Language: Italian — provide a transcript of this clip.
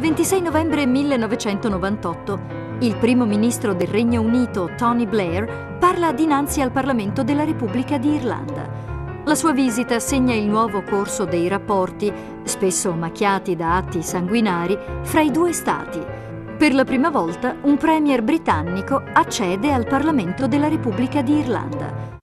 26 novembre 1998. Il primo ministro del Regno Unito, Tony Blair, parla dinanzi al Parlamento della Repubblica di Irlanda. La sua visita segna il nuovo corso dei rapporti, spesso macchiati da atti sanguinari, fra i due stati. Per la prima volta un premier britannico accede al Parlamento della Repubblica di Irlanda.